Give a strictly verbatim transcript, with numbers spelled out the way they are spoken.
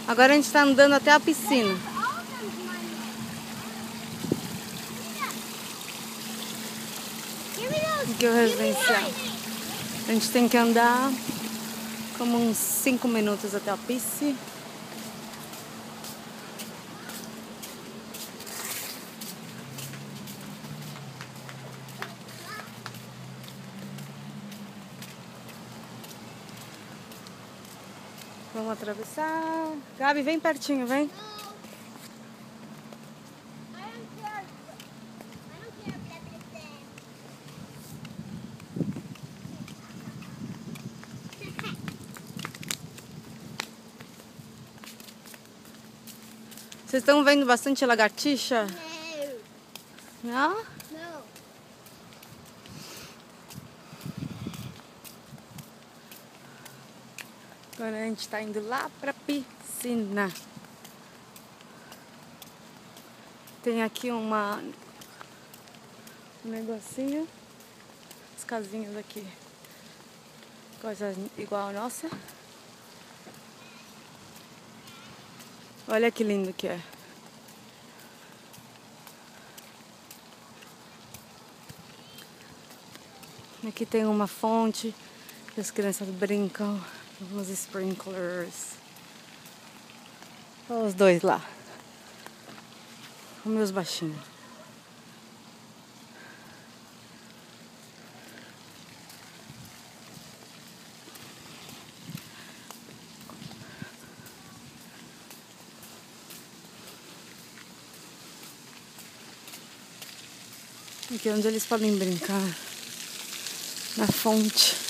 Agora a gente está andando até a piscina. Aqui é o residencial. A gente tem que andar como uns cinco minutos até a piscina. Vamos atravessar. Gabi, vem pertinho, vem. Vocês estão vendo bastante lagartixa? Não. Não? Não. Agora a gente está indo lá pra piscina. Tem aqui uma um negocinho. As casinhas aqui. Coisa igual a nossa. Olha que lindo que é. Aqui tem uma fonte que as crianças brincam. Uns sprinklers. Olha os dois lá. Os meus baixinhos. Aqui é onde eles podem brincar. Na fonte.